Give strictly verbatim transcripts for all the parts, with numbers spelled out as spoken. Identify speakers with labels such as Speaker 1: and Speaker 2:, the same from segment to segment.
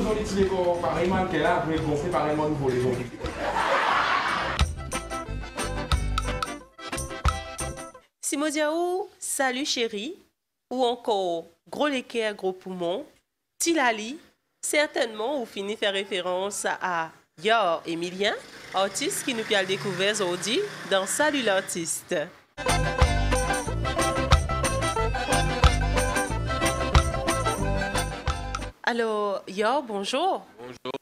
Speaker 1: on utilise pareillement qu'elle a, après on fait pareillement pour les autres.
Speaker 2: Simodiaou, salut chérie, ou encore gros l'équerre, gros poumon, Tilali, certainement vous finissez faire référence à Yor Emilien, artiste qui nous a découvert aujourd'hui dans Salut l'artiste. Alors, Yor, bonjour.
Speaker 3: Bonjour.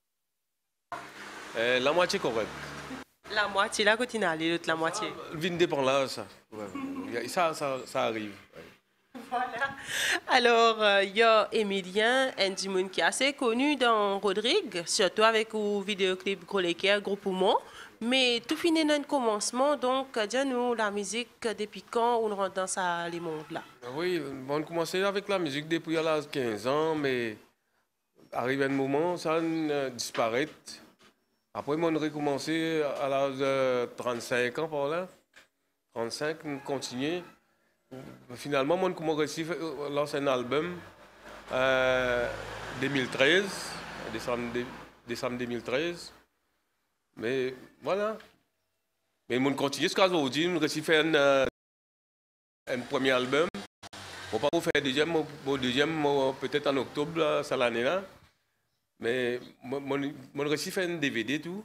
Speaker 3: Euh, la moitié correcte.
Speaker 2: La moitié, là, continue à aller, l'autre la moitié.
Speaker 3: Le vin dépend là, ça. Ouais. ça, ça. Ça arrive. Ouais.
Speaker 2: Voilà. Alors, euh, il y a Emilien, un Dimoun qui est assez connu dans Rodrigue, surtout avec le vidéoclip Gros l'équerre, Gros poumon. Mais tout finit dans le commencement, donc dis-nous la musique depuis quand on rentre dans ça, les mondes là.
Speaker 3: Oui, on a commencé avec la musique depuis l'âge de quinze ans, mais arrivé un moment, ça a disparu. Après, on a recommencé à l'âge de trente-cinq ans par là. trente-cinq, on continue. Finalement, on a commencé à lancer un album en euh, deux mille treize, décembre, décembre deux mille treize. Mais voilà. Mais on continue jusqu'à aujourd'hui. On a réussi à faire un, euh, un premier album. On va pas faire un deuxième, un deuxième peut-être en octobre, ça l'année là. Mais on a réussi à faire un D V D tout.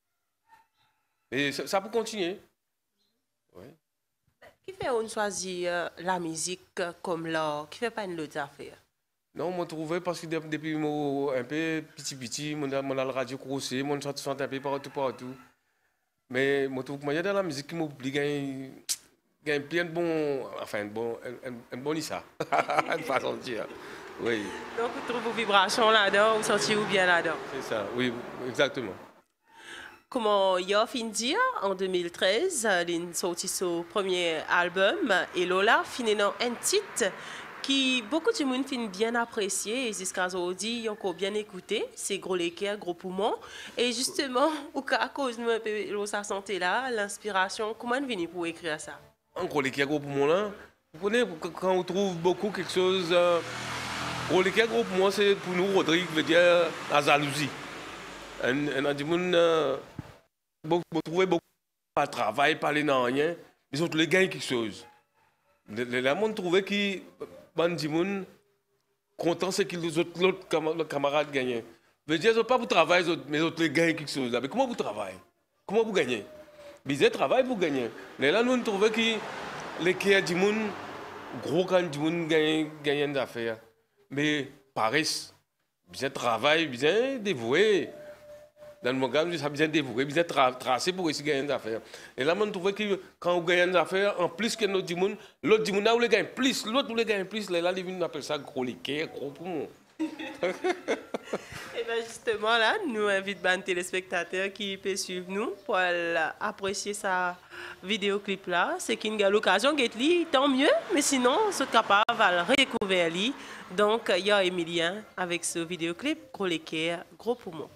Speaker 3: Et ça, ça peut continuer. Ouais.
Speaker 2: Qui fait on choisit euh, la musique comme l'art? Qui fait pas une autre affaire?
Speaker 3: Non, je trouvais parce que depuis un peu petit petit, je suis la radio crossée, je chante un peu partout partout. Mais je trouve que dans la musique qui m'oblige, il y a plein de bon, enfin, bon, un bon issa, une façon de dire. Oui.
Speaker 2: Donc vous trouvez vos vibrations là-dedans, vous sentez-vous bien là-dedans?
Speaker 3: C'est ça, oui, exactement.
Speaker 2: Comment il a fini dire en deux mille treize, il a sorti son premier album et Lola finit dans un titre qui beaucoup de monde finit bien apprécié et jusqu'à aujourd'hui, ils ont encore bien écouté, c'est Gros l'équerre, Gros poumon. Et justement, à cause de sa santé là, l'inspiration, comment est venu pour écrire ça?
Speaker 3: En Gros l'équerre, Gros poumon là, vous connaissez quand on trouve beaucoup quelque chose, euh, Gros l'équerre, Gros poumon, c'est pour nous Rodrigue veut dire la jalousie. On a dit que vous trouvez beaucoup de travail, parler de rien, mais ils ont tous les gagnent quelque chose. Le monde trouvait que les content c'est que les autres camarades gagnent. Je veux dire, ils n'ont pas pour travailler, mais ils ont les gagnent quelque chose. Mais comment vous travaillez? Comment vous gagnez? Ils travaillent pour gagner. Mais là, nous trouvons que les qui du monde, gros quand du monde gagne des affaires. Mais Paris, ils travaillent, ils dévoués. Dans le monde, ils ont besoin dévouer, ils ont tracé pour essayer de gagner des affaires. Et là, on trouve que quand on gagne des affaires, en plus que notre monde, l'autre du monde, on gagne plus, l'autre on gagne plus. Là, les gens appellent ça gros l'équerre, gros poumon.
Speaker 2: Et bien justement, là, nous invitons les téléspectateurs qui peuvent suivre nous pour apprécier sa vidéoclip là. C'est qu'il y a l'occasion d'être là, tant mieux, mais sinon, c'est capable de redécouvrir lui. Donc, il y a Emilien avec ce vidéoclip, Gros l'équerre, Gros poumon.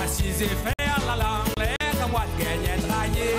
Speaker 4: Assis et faire la langue, les moi de gagner travailler.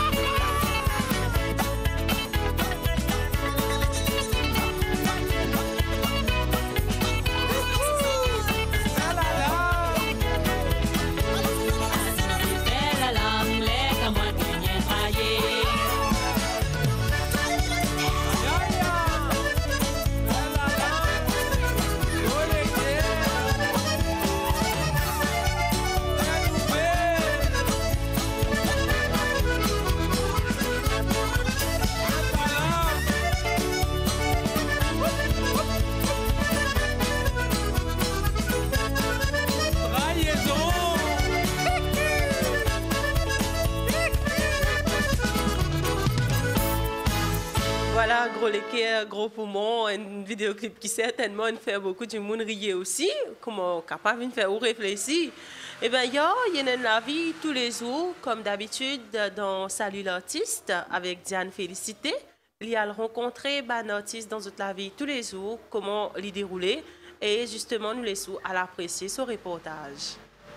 Speaker 2: Voilà, gros l'équerre, gros poumon, un vidéoclip qui certainement fait beaucoup de monde rire aussi, comment capable de faire ou réfléchir. Eh bien, il y a la vie tous les jours, comme d'habitude, dans Salut l'artiste avec Diane Félicité. Il a rencontré un artiste dans toute la vie tous les jours, comment l'y dérouler, et justement, nous laissons à l'apprécier ce reportage.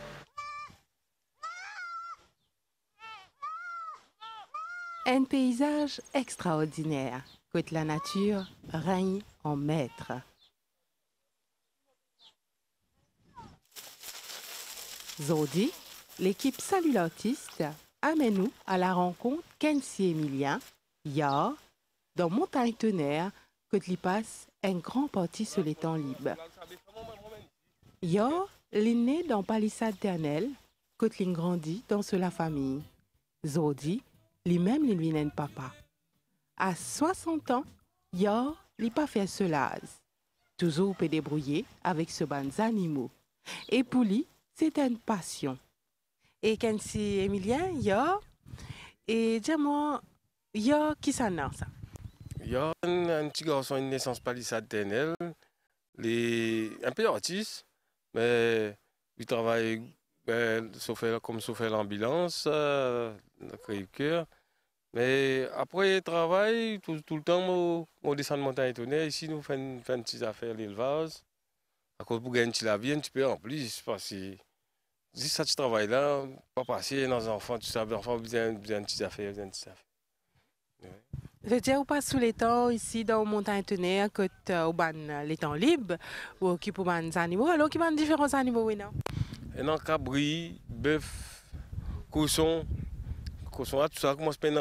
Speaker 5: Un paysage extraordinaire, que la nature règne en maître. Aujourd'hui, l'équipe Salut l'artiste amène nous à la rencontre Kensi Emilien, hier, dans Montagne Tonnerre, que l'y passe un grand parti sur les temps libres. Hier, l'est né dans Palissade Ternelle, que l'y grandit dans la famille. Aujourd'hui, lui-même, il vient papa. À soixante ans, Yor, il n'a pas fait cela. Toujours peut débrouiller avec ce ban animaux. Et pour lui, c'est une passion. Et quand c'est Emilien, Yor, et dis-moi, Yor, qui s'en a ça?
Speaker 3: Yor, un petit garçon, une naissance Palissade Ternelle, un peu artiste, mais il travaille ben, comme chauffeur l'ambulance, euh, le cœur. Mais après le travail, tout, tout le temps, on descend de montagne tonnerre. Ici, nous faisons une petite affaire l'élevage. À cause pour gagner la vie, un petit peu en plus. Parce que si ça, tu travailles là, pas passer dans les enfants, tout ça, les enfants ont besoin de petites affaires, besoin de petites affaires. Ouais.
Speaker 5: Je veux dire, ou pas sous les temps ici dans montagne tonnerre, que au ban les temps libres, ou qui pour ban animaux, alors qui ban différents animaux, oui, non?
Speaker 3: Et non, cabri, bœuf, cochon. Tout ça commence à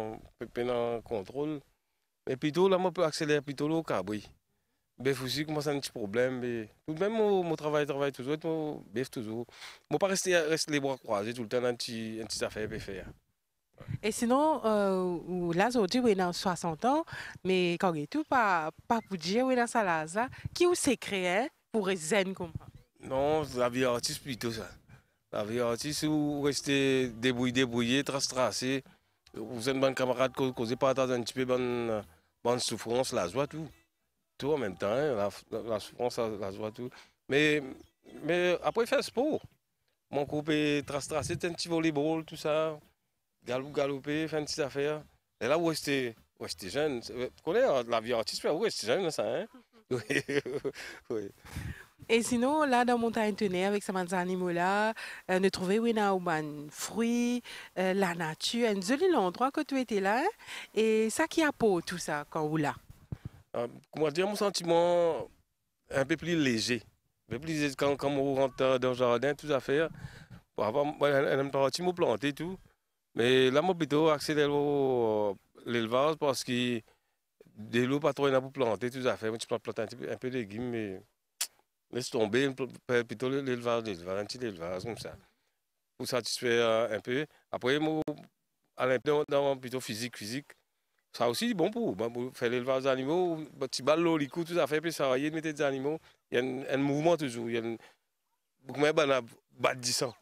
Speaker 3: en contrôle. Mais plutôt, là, on peut accélérer plutôt le cabri. Bœuf aussi commence à un petit problème. Mais tout de même, mon travail, travail toujours, mon bœuf toujours. Je ne pas rester, rester les bras croisés tout le temps dans une petite affaire à faire.
Speaker 5: Et sinon, euh, là, aujourd'hui, on a soixante ans, mais quand il tout, pas, pas pour dire, on a ça là, qui vous s'est créé pour zen comme ça?
Speaker 3: Non, la vie artiste plutôt ça. La vie artiste, vous restez débrouillé, débrouillé, trace tracé. Vous êtes un camarade qui cause partage un petit peu de bonne souffrance, la joie, tout. Tout en même temps, hein, la, la souffrance, la, la joie, tout. Mais, mais après, faire sport. Mon groupe est trace tracé, un petit volleyball, tout ça. Galop, galoper, faire une petite affaire. Et là, vous restez, vous restez jeune. Vous connaissez la vie artiste, vous restez jeune, ça, hein? Oui. Oui.
Speaker 5: Et sinon, là, dans Montagne Tonnerre, avec ces animaux-là, euh, nous trouvons oui, des fruits, euh, la nature, un joli endroit que tu étais là. Hein? Et ça qui apporte tout ça quand vous là?
Speaker 3: Euh, comment dire, mon sentiment un peu plus léger. Un peu plus léger quand, quand on rentre dans le jardin, tout à faire. Avant, moi, j'aime partir, me planter tout. Mais là, moi, plutôt accélérer l'élevage parce que des lots pas trop pour planter, tout à fait. Moi, tu peux planter un, petit peu, un peu de légumes, mais laisse tomber plutôt l'élevage, l'élevage, un petit élevage comme ça. Pour satisfaire un peu. Après, moi, à l'intérieur, plutôt physique, physique. Ça aussi, bon pour, bon, pour faire l'élevage des animaux, petit bal, les coups, tout à fait, puis ça va y mettre des animaux. Il y a un, un mouvement toujours. Il y a un, beaucoup de bat dix ans.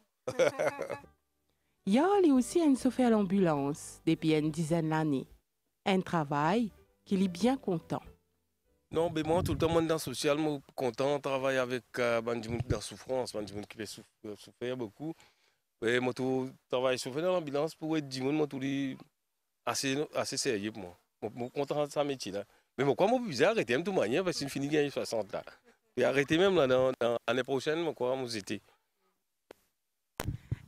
Speaker 5: Il y a aussi un chauffeur à l'ambulance depuis une dizaine d'années. Un travail qu'il est bien content.
Speaker 3: Non, mais moi, tout le temps, moi, dans le social, je suis content de travailler avec euh, des gens dans la souffrance, des gens qui peuvent souffrir, souffrir beaucoup. Et moi, je travaille souvent dans l'ambulance pour être des gens assez, assez sérieux pour moi. Je suis content de ce métier-là. Mais moi, je suis arrêter de toute manière parce que je finis de gagner soixante là. Et arrêter même là, dans, dans l'année prochaine, moi, quoi, moi, j'étais.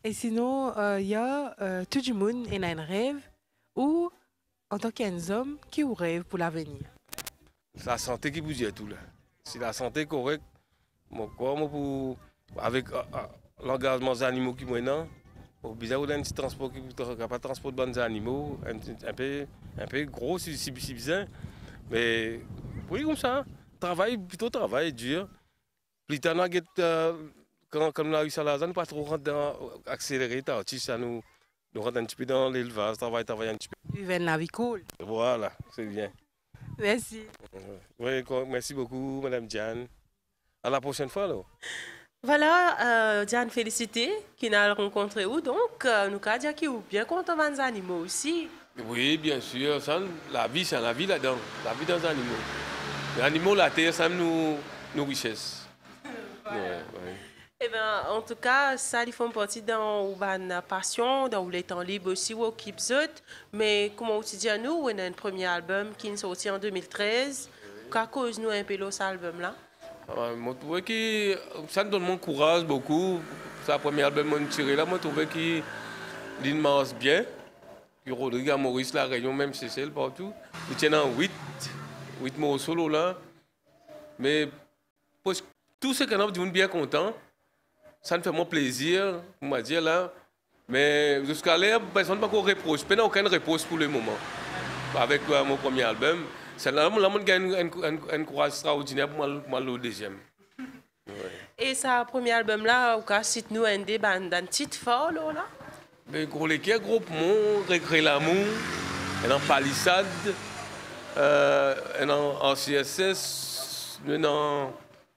Speaker 5: Et sinon, il euh, y a euh, tout le monde a un rêve ou en tant qu'un homme qui a un rêve pour l'avenir.
Speaker 3: C'est la santé qui vous dit tout là. C'est la santé correcte. Mon corps, moi, pour, avec euh, euh, l'engagement des animaux qui maintenant, pour bizarre ou d'un petit transport qui ne pas transport de bons animaux, un, un peu, un peu gros si si si bien. Mais oui comme ça, travail plutôt travail dur. Plus tard, quand quand on a eu ça là, on pas trop accéléré, ça nous nous rentre un petit peu dans l'élevage, travail travail un petit peu.
Speaker 5: Vivre la vie cool.
Speaker 3: Voilà, c'est bien.
Speaker 5: Merci.
Speaker 3: Oui, merci beaucoup, Madame Diane. À la prochaine fois, là.
Speaker 2: Voilà, euh, Diane félicité qui n'a rencontré où donc euh, nous avons dit qu'il est bien content des animaux aussi.
Speaker 3: Oui, bien sûr. Ça, la vie, c'est la vie là-dedans. La vie dans les animaux. Les animaux, la terre, ça nous, nous richesses.
Speaker 2: Voilà.
Speaker 3: Ouais, ouais.
Speaker 2: Eh bien, en tout cas, ça, ils font partie dans ma passion, dans les temps libres aussi, où Keep Zot. Mais comme tu dis à nous, on a un premier album qui est sorti en deux mille treize. Qu'à cause nous un peu de cet album-là?
Speaker 3: Je trouve que ça me donne mon courage beaucoup. C'est le premier album que j'ai tiré là. Je trouve qu'il marche bien. Que Rodrigue, Maurice, La Réunion, même C C L partout. Il tient en huit, huit morceaux là. Mais pour tout ce qu'on a dit, bien content. Ça me fait mon plaisir, on va dire là. Mais jusqu'à là, personne n'a pas de reproche. Je n'ai aucune réponse pour le moment. Avec euh, mon premier album. C'est là que je gagne un courage extraordinaire pour moi le deuxième. Ouais.
Speaker 2: Et ce premier album-là, cite-nous un des bandes d'un titre fort là?
Speaker 3: Mais gros les qui groupe Mon, Regret l'amour, un en Palissade, euh, un en C S S, un en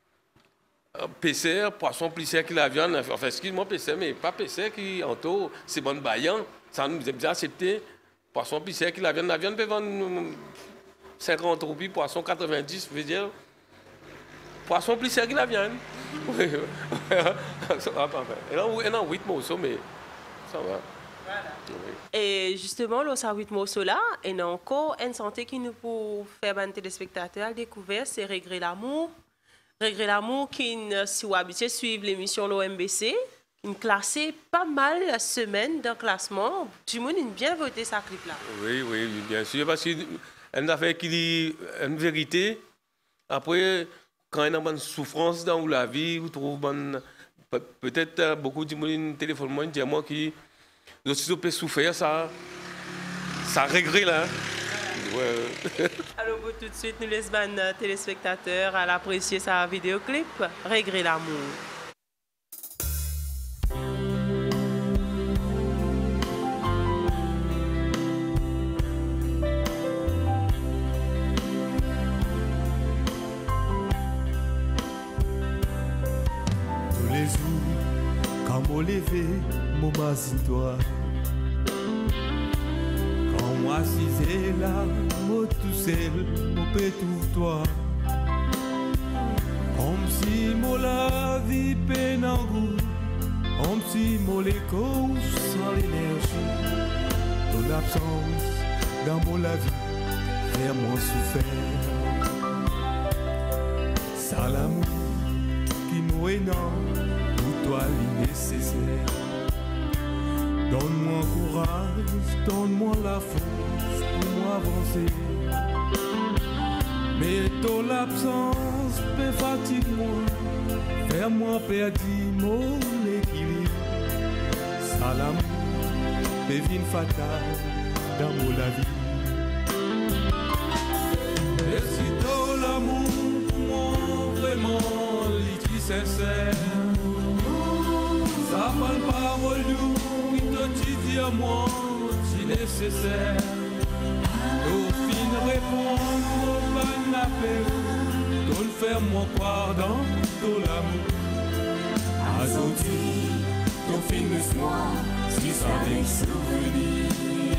Speaker 3: P C R, Poisson Plissé qui la viande. Enfin, excuse-moi, P C R, mais pas P C R qui en tout, c'est bon baillant. Ça nous a bien accepté. Poisson Plissé qui la viande, la viande peut vendre cinquante roupies, poisson quatre-vingt-dix, je veux dire. Poisson Plissé qui la viande. Oui, et là, on a huit morceaux, mais ça va.
Speaker 2: Voilà. Oui. Et justement, là, ça huit morceaux là, et il y a encore une santé qui nous peut faire un téléspectateur découvrir, c'est Regret l'amour. Regret l'amour qui, si vous habituez à suivre l'émission l'O M B C, une classé pas mal la semaine dans le classement. Tout le monde a bien voté sa clip là.
Speaker 3: Oui, oui, bien sûr, parce qu'il y a une affaire qui dit une vérité. Après, quand il y a une souffrance dans la vie, vous trouvez peut-être beaucoup de monde téléphone moi dit à moi qui je peux souffrir ça, ça regret là. Ouais.
Speaker 2: Alors tout de suite, nous laissons les téléspectateurs à l'apprécier sa vidéoclip Regret l'amour.
Speaker 6: Tous les jours, quand mon lever, mon toi. Quand moi si là, moi tout seul, mon pétou toi. Comme si mon la vie peine en goût, comme si mon l'écho sans l'énergie. Ton absence dans mon la vie, faire moi souffert. Ça l'amour qui m'énorme, pour toi l'innécessaire. Donne-moi courage, donne-moi la force pour moi avancer. Mais ton absence peut fatiguer moi, faire moi perdre mon équilibre. Ça l'amour devient fatal dans mon la vie. Et si ton l'amour pour moi vraiment liquide sincère, ça parle parole douce. Tu dis à moi si nécessaire. Au fin répondre pas l'appel. Donne faire mon croire dans ton amour. Aujourd'hui, ton fin moi si ça avec souvenir.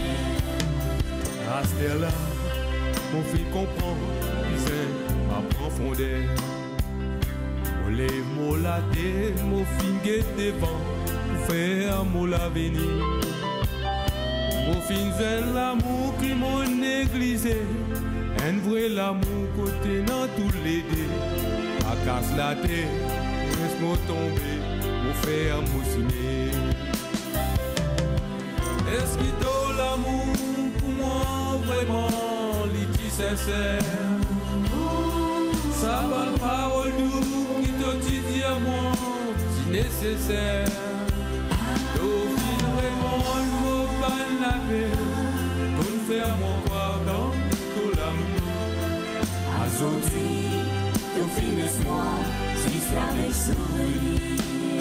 Speaker 6: À ce là, mon fils comprend, c'est ma profondeur. Mon lève mon latte, mon finger devant. Faire mon l'avenir, mon fin c'est l'amour qui m'a négligé, un vrai l'amour côté dans tous les deux, à casse la tête, laisse-moi tomber, mon faire mon signer. que l'amour pour moi vraiment l'iki sincère? Ça va le parole nous qui te dit à moi si nécessaire. Au fil vraiment le mot pas la paix pour faire mon croire dans tout l'amour.
Speaker 7: Aujourd'hui, au fil de moi, si ça avec souvenir.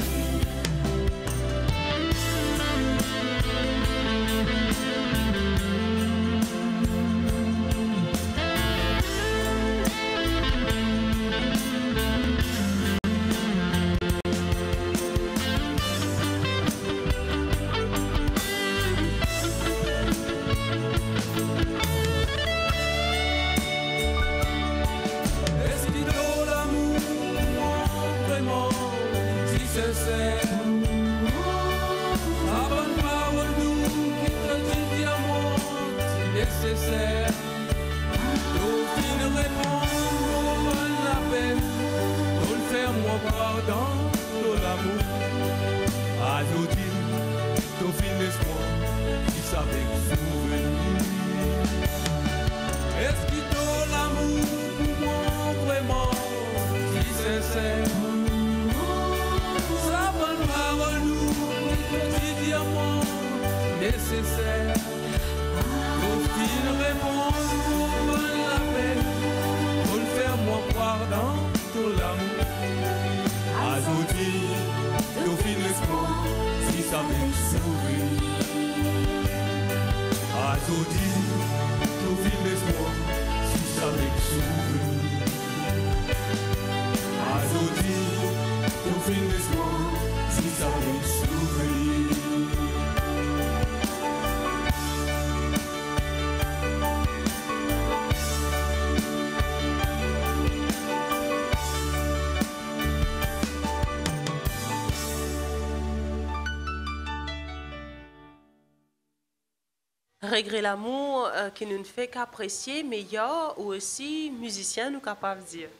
Speaker 2: Regret l'amour euh, qui ne fait qu'apprécier, mais il y a aussi musiciens nous capables de dire.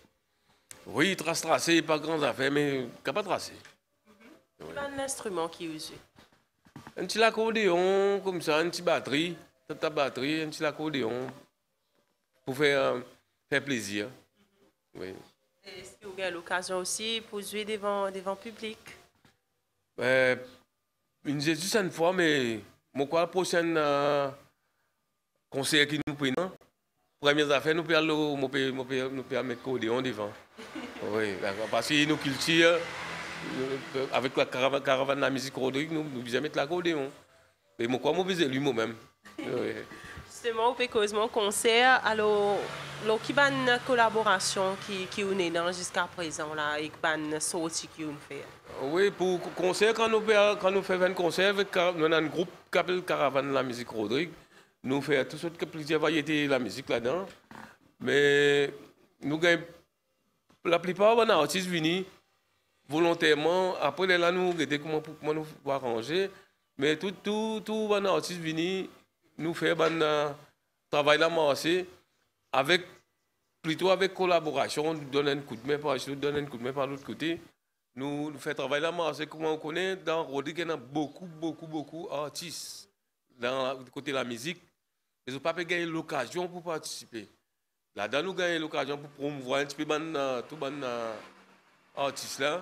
Speaker 3: Oui, trace tracé, pas grand affaire, mais capable de tracer.
Speaker 2: C'est mm-hmm. oui. Un instrument qui est usé.
Speaker 3: Un petit accordéon, comme ça, une petite batterie, ta batterie, un petit accordéon, pour faire, euh, faire plaisir. Mm-hmm. Oui.
Speaker 2: Est-ce que vous avez l'occasion aussi pour jouer devant, devant public?
Speaker 3: Euh, une juste une fois, mais mon quoi, la prochaine euh, concert qui nous prend, première affaire, nous pouvons nous mettre l'accordéon devant. Oui, parce que nos cultures, avec la caravane, caravane de la musique Rodrigue, nous devons mettre l'accordéon. Et mon quoi, moi, je lui moi-même. Oui.
Speaker 2: Justement, au causer concert, alors, alors qui a une collaboration qui qui est dans jusqu'à présent là, avec une sortie qui on fait.
Speaker 3: Oui, pour concert, quand nous quand nous faisons un concert, avec, nous avons un groupe qui s'appelle Caravane de la musique Rodrigue. Nous faisons toutes sortes de plusieurs variétés de la musique là-dedans. Mais nous gagnons la plupart des artistes viennent volontairement. Après là, nous regardons comment comment nous pouvons arranger. Mais tout tout tout les artistes viennent nous faire un euh, travail là marché avec plutôt avec collaboration, nous donner un coup de main par ici, nous donner un coup de main par l'autre côté. Nous, nous faisons travail là marché comme on connaît dans Rodrigue, il y a beaucoup beaucoup beaucoup d'artistes dans le côté de la musique. Ils n'ont pas pu gagner l'occasion pour participer. Là-dedans, nous gagnons l'occasion pour promouvoir un petit peu ban, tout les euh, artistes là.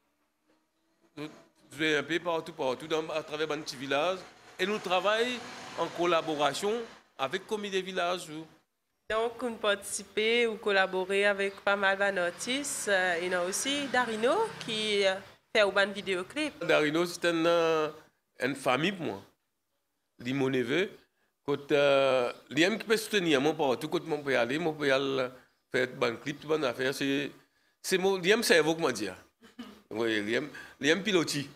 Speaker 3: Nous jouons un peu partout partout dans, à travers un petit village et nous travaillons en collaboration avec le comité des villages.
Speaker 2: Donc, on participe ou collaborer avec pas mal d'artistes. Il y a aussi Darino qui fait un vidéoclip.
Speaker 3: Darino, c'est une, euh, une famille pour moi. Il est mon neveu. Quand euh, l'I qui peut soutenir moi partout, quand je peux aller, je peux aller faire un clip, une bonne affaire. C'est mon l'I M cerveau, comment dire. Oui, l'I M piloti.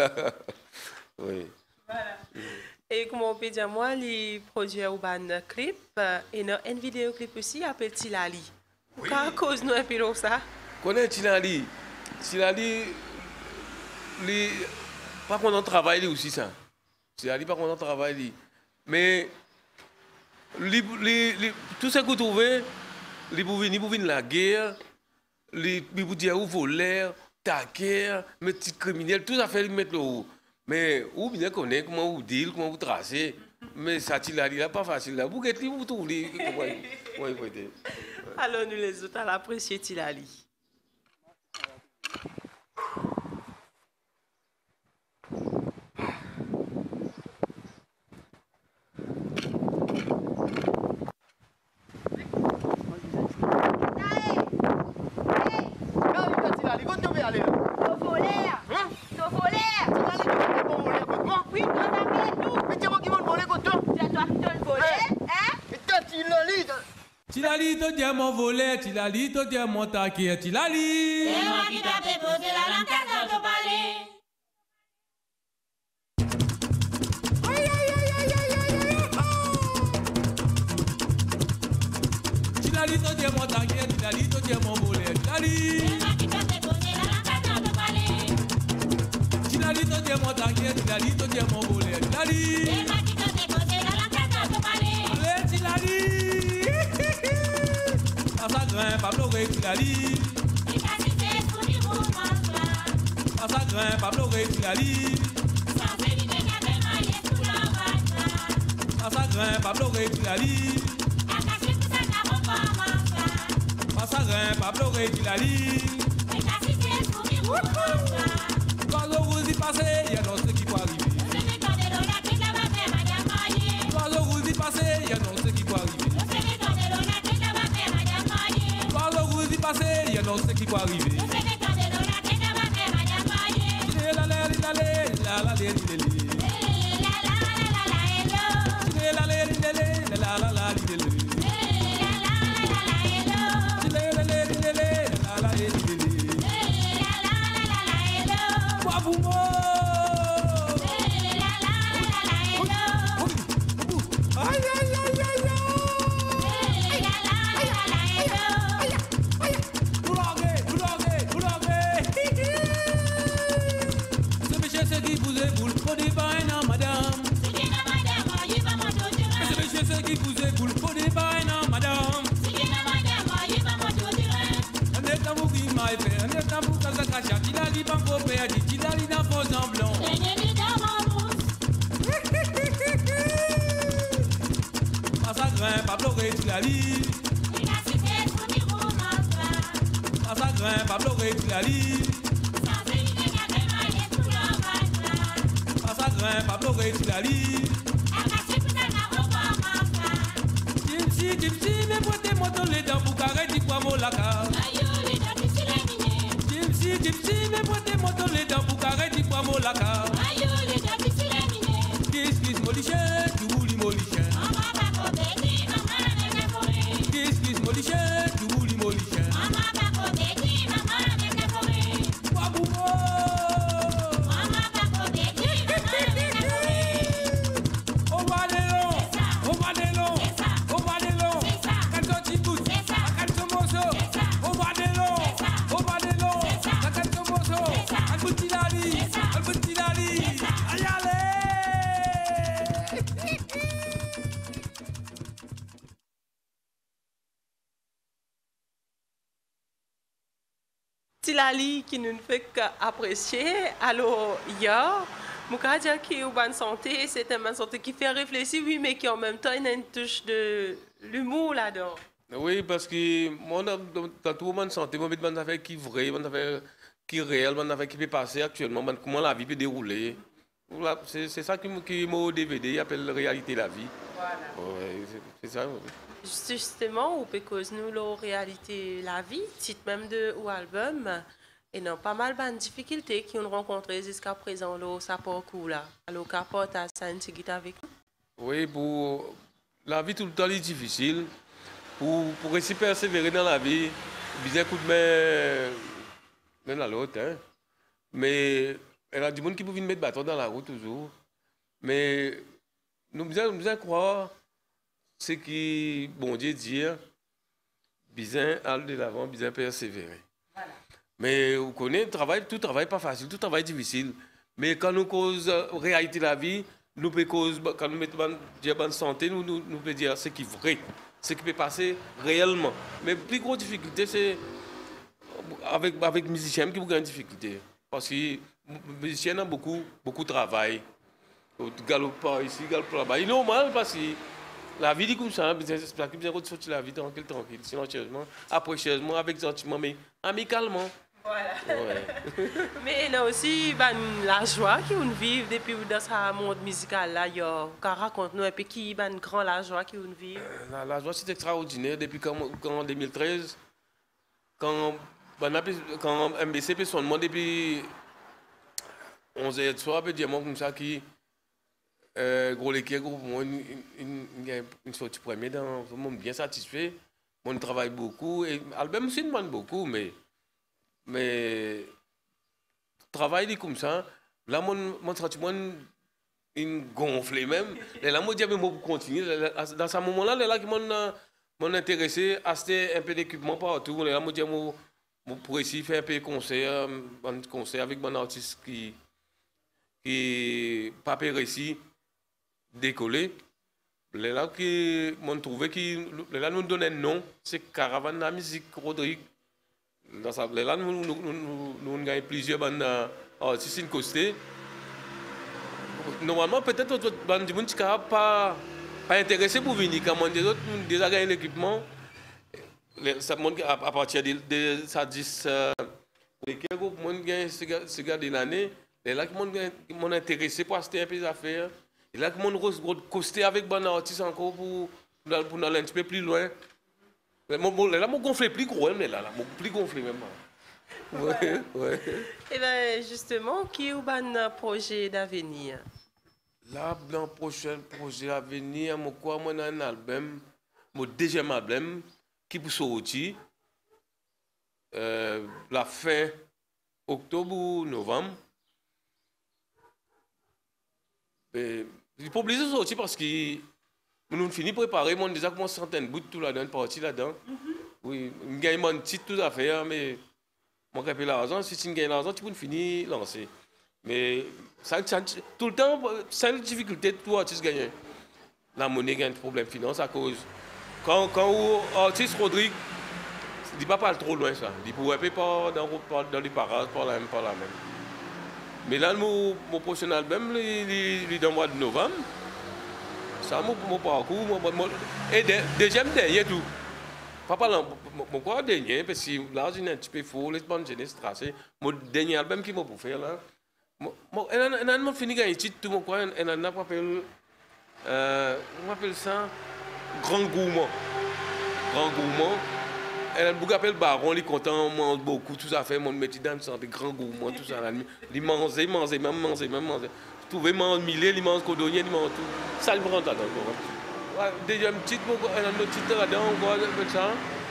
Speaker 3: Oui.
Speaker 2: Voilà. Et comme on peut dire, moi, les produits urbains clip, et dans un vidéoclip aussi, appelle Tilali. Pourquoi cause nous un peu de ça?
Speaker 3: Connais Tilali. Tilali, pas qu'on en travaille aussi ça. Tilali, pas qu'on en travaille. Mais li, li, li, tout ce que vous trouvez, les pour venir pour venir la guerre, les pour dire où voler, taquer, mettre criminel, tout ça fait mettre le haut. Mais où bien connaître comment vous dire, comment vous tracer. Mais ça, tu l'as dit, là, pas facile. Là. Vous êtes libre, vous trouvez. Oui, oui,
Speaker 2: Alors, nous les autres, à l'apprécier, Tilali.
Speaker 6: Tilali, to diamant volé, Tilali, to diamant taqué, Tilali.
Speaker 7: C'est moi qui t'a déposé la langue à ton palais.
Speaker 6: Tilali, to diamant taqué, Tilali, to diamant volé, Tilali.
Speaker 7: C'est moi qui t'a déposé la langue à ton palais.
Speaker 6: Tilali, to diamant taqué, Tilali, to diamant volé, Tilali.
Speaker 7: C'est moi qui t'a déposé la langue à ton palais.
Speaker 6: Allez, Tilali. Pasa grain, Pablo Rey, Tilali.
Speaker 7: Et qu'à citer sous les mouvements là.
Speaker 6: Pasa grain, Pablo Rey, Tilali.
Speaker 7: Sans éviter qu'à démailler sous l'envoi là.
Speaker 6: Pasa grain, Pablo Rey, Tilali.
Speaker 7: À cacher tout ça n'a pas commencé là.
Speaker 6: Pasa grain, Pablo Rey, Tilali.
Speaker 7: Et qu'à citer sous les mouvements là.
Speaker 6: Quand vous y passez, il y a d'autres qui vont arriver.
Speaker 7: Nous sommes les temps de l'olacé de la bataille madame Maillé.
Speaker 6: Quand vous y passez, il y a d'autres qui vont arriver.
Speaker 7: Nous sommes les temps de l'olacé de la bataille madame Maillé.
Speaker 6: Quand vous y passez, il y a d'autres qui vont arriver.
Speaker 7: Nous sommes les temps de l'olacé de la bataille madame Maillé.
Speaker 6: La la la la la la la la la la Pablo Rey, Tilali. Pasa grain, Pablo Rey, Tilali. Pasa grain, Pablo Rey, Tilali. Kimsi, Kimsi, me pote moto le dents pour carré di kwa molaka. Kimsi, Kimsi, me pote moto le dents pour carré di kwa molaka. Kiss, kiss, moliche, tu vouli moliche. Kiss, kiss, moliche, tu vouli moliche. Waboumo. On va de long, on va de long, on va de long. Quand tu goûtes, quand tu mosso, on va de long, on va de long. Quand tu mosso, un petit lali, un petit lali. Allez, allez.
Speaker 2: Tilali qui nous ne fait qu'apprécier. Alors, hier, je peux dire qu'il y a une bonne santé, c'est une bonne santé qui fait réfléchir, oui, mais qui en même temps, il y a une touche de l'humour là-dedans.
Speaker 3: Oui, parce que moi, dans tout moment de santé, moi, je suis affaire qui est vraie, une affaire qui est réelle, une affaire qui peut passer actuellement, comment la vie peut dérouler. C'est ça qui m'a D V D, il appelle réalité de la vie.
Speaker 2: Voilà.
Speaker 3: Ouais, c'est ça. Oui.
Speaker 2: Justement, on peut causer nous la réalité la vie, titre même de ou album, et non pas mal de difficultés qui ont rencontré jusqu'à présent là, ça parcours là. Alors, qu'apporte à ça une petite avec nous?
Speaker 3: Oui, pour la vie tout le temps est difficile. Pour pour réussir à persévérer dans la vie, bien coup de main l'un à l'autre. Hein. Mais il y a du monde qui peut venir mettre bâton dans la route toujours. Mais nous devons croire ce qui, bon Dieu dit, bien aller de l'avant, bien persévérer. Voilà. Mais vous connaissez, travail, tout travail pas facile, tout travail difficile. Mais quand nous cause réalité de la vie, nous peut cause, quand nous mettons bonne santé, nous, nous, nous pouvons dire ce qui est vrai, ce qui peut passer réellement. Mais la plus grosse difficulté, c'est avec avec musiciens qui ont une difficulté. Parce que les musiciens ont beaucoup, beaucoup de travail. Galope par ici, galope là-bas. Il est normal parce que la vie est comme ça. C'est ça qui vient de sortir la vie tranquille, tranquille, silencieusement, apprécieusement, avec sentiment, mais amicalement.
Speaker 2: Voilà.
Speaker 3: Ouais.
Speaker 2: Mais il y a aussi ben, la joie qu'on vit depuis dans ce monde musical là. Il y a raconte-nous un peu qui ben grand la joie qu'on vit.
Speaker 3: La, la joie c'est extraordinaire depuis quand, quand en deux mille treize, quand ben, quand M B C fait son demande depuis onze heures de soir, peut dire comme ça qui euh, gros l'équipe gros moi une une une, une sortie première dans monde bien satisfait. On travaille beaucoup et l'album aussi demande beaucoup mais mais travail est comme ça. Là, mon, mon sentiment il gonfle même. Et là, moi, je dis, mais moi, continuer. Dans ce moment-là, là, qui m'ont intéressé à acheter un peu d'équipement partout. Là, moi, je dis, moi, pour essayer de faire un peu de concert, un concert avec mon artiste qui qui pas réussi décoller. Là, qui m'ont trouvé qui là nous donne un nom, c'est Caravane de la musique Rodrigue. Dans ça, là, nous, nous, nous, nous avons plusieurs bandes artistes in costé. Normalement, peut-être que les gens ne sont pas, pas intéressés pour venir. Quand on dit déjà gagné l'équipement, ça montre à partir de, de ça dix, les gens qui gardent l'année, là, qui sont intéressés pour acheter un peu d'affaires. Et là, qui sont costé avec les artistes encore pour, pour aller un petit peu plus loin. Là, mon gonflé plus gros, mais là, mon plus gonflé même. Ouais, ouais.
Speaker 2: Et bien, justement, qui est un projet d'avenir?
Speaker 3: Là, dans le prochain projet d'avenir, moi, quoi, moi, un album, mon deuxième album, qui peut sortir, euh, la fin octobre ou novembre. Et, il faut oublier de sortir parce que nous finissons de préparer, on a déjà commencé centaines de bouts tout là-dedans, partie là-dedans. Oui, on gagne mon titre tout à fait, mais moi, quand j'ai l'argent, si tu gagnes l'argent, tu peux finir lancer. Mais ça, ça, tout le temps, c'est une difficulté de tout artiste gagner. La monnaie gagne un problème finance à cause. Quand, quand l'artiste Rodrigue, il ne va pas trop loin ça. Il ne pourrait pas dans, dans les parages, par la même, par la même. Mais là, mon, mon prochain album, il est dans le mois de novembre. Ça, mon, mon parcours, mon, mon, et de, deuxième dernier tout. Pas parlant, mon quoi dernier, parce que là, j'ai un petit peu faux, les bandes jeunesse tracées. Mon dernier album qui m'a pour faire là. Mon, et on a fini de gagner titre, tout mon quoi, et on a appelé, euh, on appelle ça, Grand Gourmand. Grand Gourmand. Et on appelle Baron, il est content, on mange beaucoup, tout ça fait, mon métier dans le santé, Grand Gourmand, tout ça. Il mange, mange, même mange, même mange. Trouver mange mille, il mange codonnier, il mange tout. Ça, il me rend là-dedans. Ouais, deuxième titre, un autre titre là-dedans, on voit ça.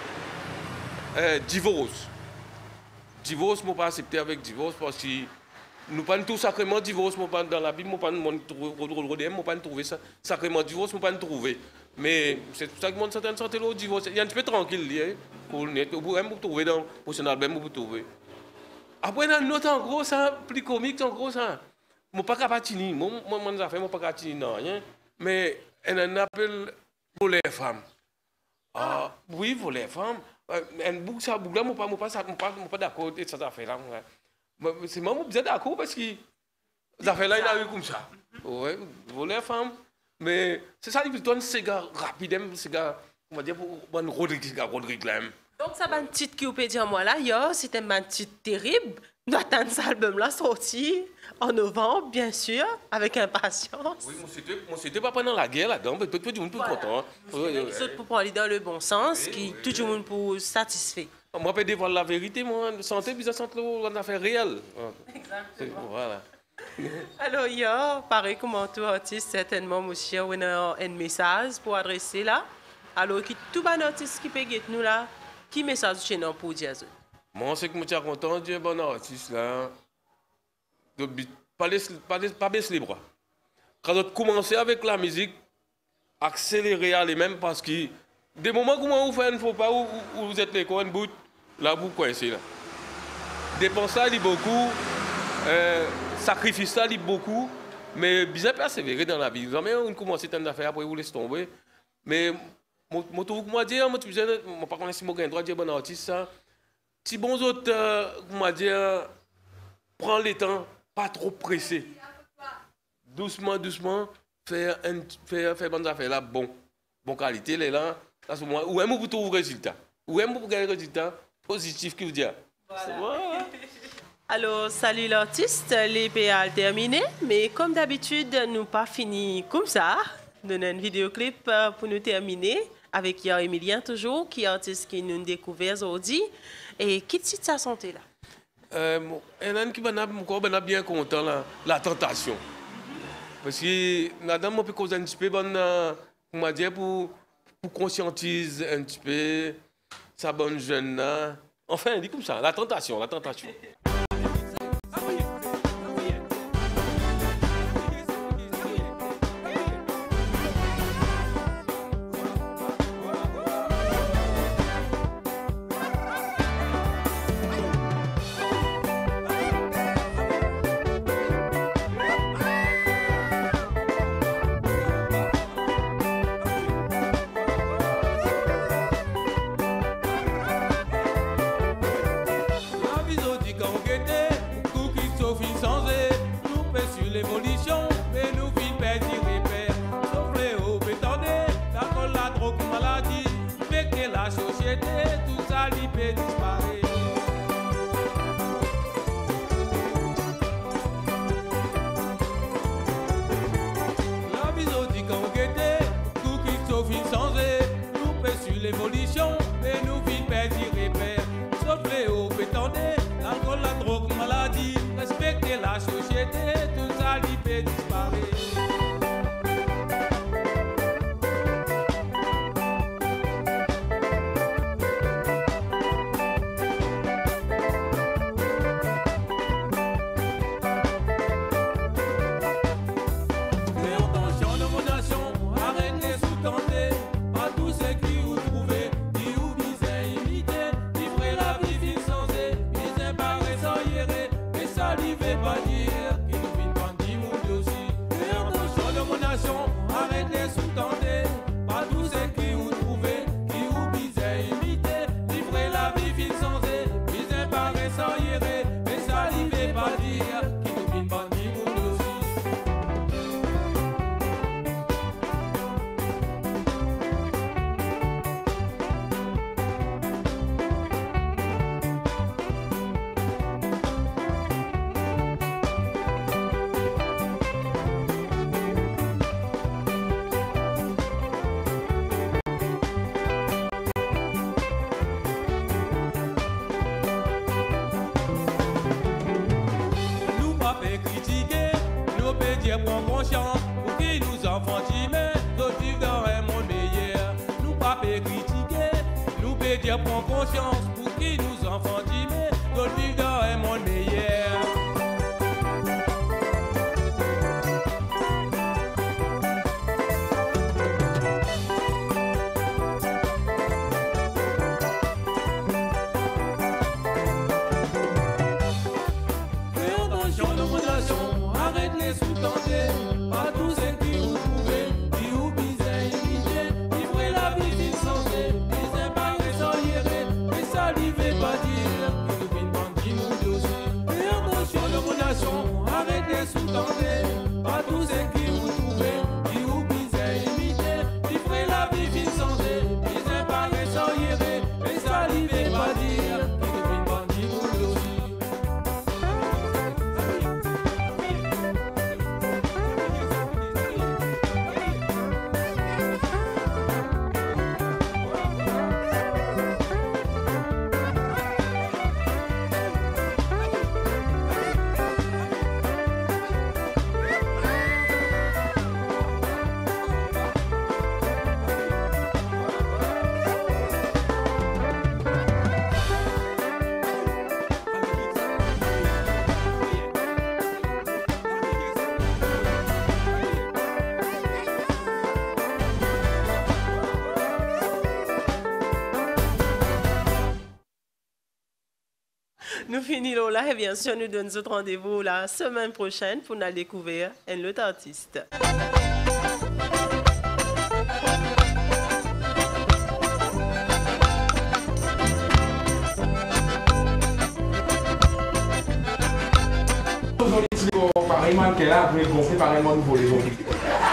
Speaker 3: Euh, divorce. Divorce, je ne pas accepter avec divorce parce que nous ne pas tout sacrément divorce, pas dans la Bible, je ne pas pas trouver ça. Sacrément divorce, je ne pas trouver. Mais c'est tout ça que mon certaine santé le divorce. Il y a un petit peu tranquille, pour net, pour trouver dans le prochain album, pour trouver. Après, dans notre en gros, ça, plus comique, en gros, ça. Je ne suis pas capable de tenir. Moi, je ne suis pas capable de tenir, rien. Mais elle en appelle pour les femmes. Ah, oui, pour les femmes. Un bouc, ça, bouc là, je ne suis pas d'accord avec cette affaire-là. C'est moi, je suis d'accord parce que cette affaire-là, il a eu comme ça. Oui, pour les femmes. Mais c'est ça, il donne ces gars rapides, ces gars, on va dire, pour Rodrigue, Rodrigue là.
Speaker 2: Donc, ça va un titre qui vous peut dire, moi, là, c'était un titre terrible. Nous attendons cet album-là sorti en novembre, bien sûr, avec impatience.
Speaker 3: Oui, moi, c'était pas pendant la guerre là-dedans, mais tout le monde peut être content.
Speaker 2: Les autres pour parler dans le bon sens, qui tout le monde pour satisfait.
Speaker 3: Moi, je peux dévoiler la vérité, moi, santé, puis ça sent une affaire réelle.
Speaker 2: Exactement.
Speaker 3: Voilà.
Speaker 2: Alors, il y a, pareil comme tout artiste, certainement, monsieur, on a un message pour adresser là. Alors, qui tout bon artiste qui peut nous là, qui message chez nous pour dire ça?
Speaker 3: Moi, c'est que je suis content de dire bon artiste là. De pas pas baisser les bras. Quand on commence avec la musique, accélérer à les mêmes parce que des moments où vous faites un faux pas, où vous êtes les coins de bout, là vous coincez là. Dépenser ça, il beaucoup. Euh, sacrifice ça, il beaucoup. Mais bien persévérer dans la vie. Vous avez commencé à faire après vous laissez tomber. Mais moi, tout moi dire, moi, je ne pas connaître si moi, j'ai droit de dire bon artiste ça. Si bon autres, euh, comment dire, prends le temps, pas trop pressé. doucement, doucement, faire un, faire, faire bonnes affaires là, bon, bon qualité, les là, à ce moment, où est-ce que vous trouvez le résultat? Où est-ce que vous gagnez le résultat positif qui vous dit?
Speaker 2: Voilà.
Speaker 3: Voilà.
Speaker 2: Alors, salut l'artiste, l'épée a terminé, mais comme d'habitude, nous pas fini comme ça. Nous avons un vidéoclip pour nous terminer avec Yao Emilien toujours, qui est artiste qui nous découvert aujourd'hui. Et qui te sa santé là?
Speaker 3: Euh, un an qui est bien content, là, la tentation. Parce que madame, on peut causer un petit peu, bon, comment dire, pour, pour conscientiser un petit peu sa bonne jeune là. Enfin, dit comme ça, la tentation, la tentation.
Speaker 4: L'évolution, mais nous vivons perdre repère. Sauf les prétendez, l'alcool, la drogue, maladie. Respecter la société, tout ça, l'I P disparaît. Prends conscience pour qui nous enfants timés, d'autres vivent dans un monde meilleur. Nous pas critiquer, nous peut dire prends conscience pour qui nous enfants timés, d'autres vivent dans un monde meilleur. Fais attention de modération, arrête les sous-tendés. Pas tous ceux qui vous trouvez, qui vous bisez, imiter, livrez la vie insensée, les impariés sans yérer, mais ça n'y veut pas dire, qui nous vient bandit nous dossier. Fais attention de modération, arrête les sous-tendés. Pas tous ceux qui vous trouvez, qui vous bisez, imiter, livrez la vie insensée, les impariés sans yérer, mais ça n'y veut pas dire, qui nous vient bandit nous dossier.
Speaker 2: Nous finissons là et bien sûr nous donnons notre rendez-vous la semaine prochaine pour nous découvrir un autre artiste.
Speaker 1: Aujourd'hui, Pareillement, qu'elle a après gonflé par un monde pour les autres.